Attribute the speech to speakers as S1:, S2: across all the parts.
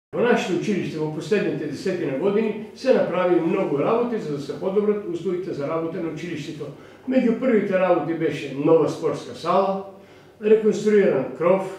S1: Во нашето училиште во последните 10 години се направи многу работи за да се подобрат условите за работа на училиштето. Меѓу првите работи беше нова спортска сала, реконструиран кров,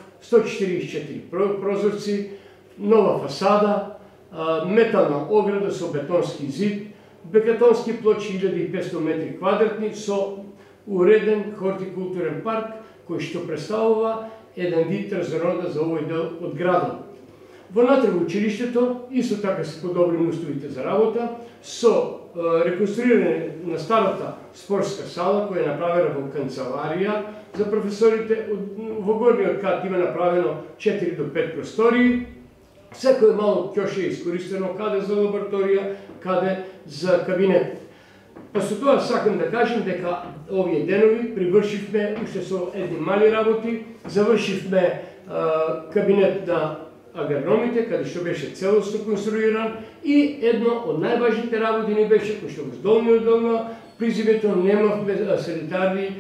S1: 144 прозорци, нова фасада, метална ограда со бетонски зид, бетонски плочи 1500 метри квадратни со уреден хортикултурен парк кој што представува еден вид разрода за овој дел од градот. Внатре во училиштето исто така се подобрени условите за работа со реконструирање на старата спортска сала која е направена во канцеларија за професорите. Во горниот кат има направено 4 до 5 простории. Секој мало ќоше е искористено, каде за лабораторија, каде за кабинет. Па со тоа сакам да кажем дека овие денови привршивме уште со едни мали работи, завршивме кабинет на агрономите, каде што беше целосно конструиран, и едно од најважните работи ни беше, кој што во долниот дел на призивето немавме санитарни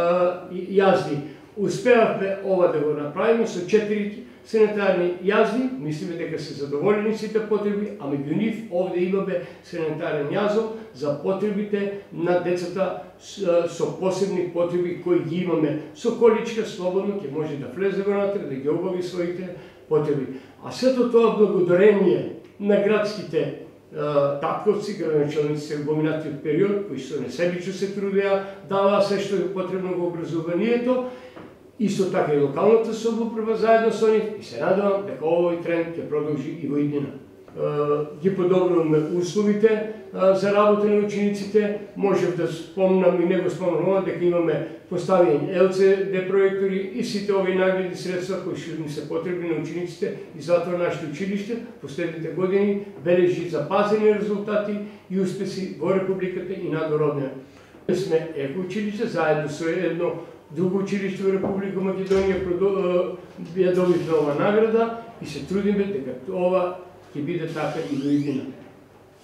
S1: јазди. Успеавме ова да го направиме со 4 санитарни јазди, мислиме дека се задоволени сите потреби, а меѓу нив овде имаме санитарен јазол за потребите на децата со посебни потреби кои ги имаме. Со количка слободно ќе може да влезе внатре, да ги обави своите потреби. А сето тоа благодарение на градските татковци, градоначалниците во поминатиот период, кои со несебично се трудеа, даваа се што е потребно во образованието, исто така и локалната самоуправа заедно со нив, и се надевам дека овој тренд ќе продолжи и во иднина. Ги подобруваме условите за работа на учениците. Можев да спомнам и не го спомнам дека имаме поставени LCD проектори и сите овие нагледни средства кои што ни се потребни на учениците, и затоа нашето училиште последните години бележи запазени резултати и успеси во Републиката и надвородно. Сме еко училиште заедно со едно друго училиште во Република Македонија ја добивме ова награда и се трудиме дека ова ќе биде така и до иднина.